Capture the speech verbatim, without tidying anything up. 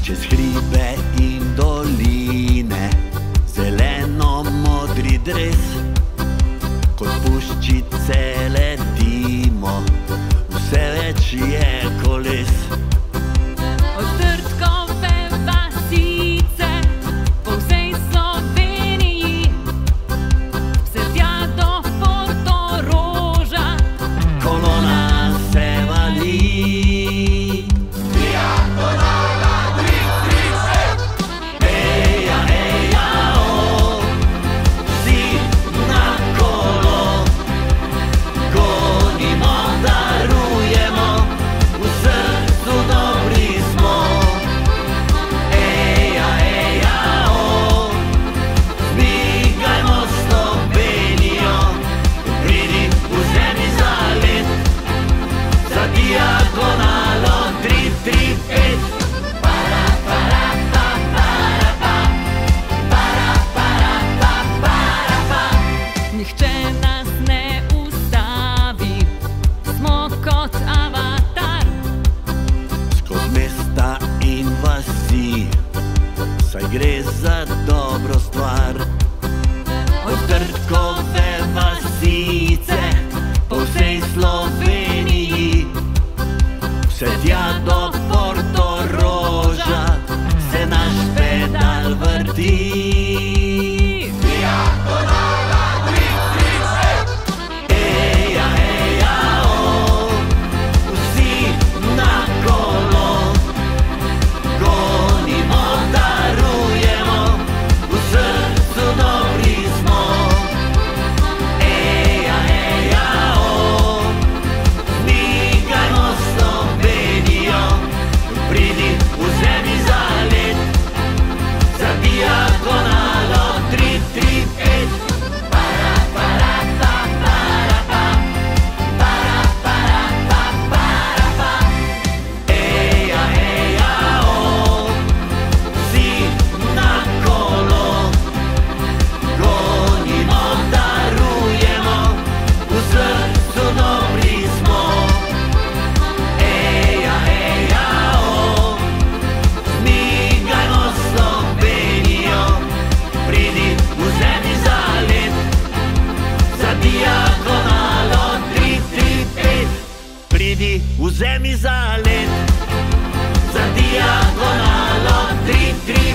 Čez hribe in doline, zeleno-modri dres, kot puščice letimo, vse več je koles. Od Trtkove vasice po vsej Sloveniji, vse tja do Portoroža, kolona se vali. Nihče nas ne ustavi, smo kot avatar. Skoz mesta in vasi, saj gre za dobro stvar. Od Trtkove vasice po vsej Sloveniji, vse tja do Portoroža se naš pedal vrti. Pridi, vzemi zalet za diagonalo tri tri.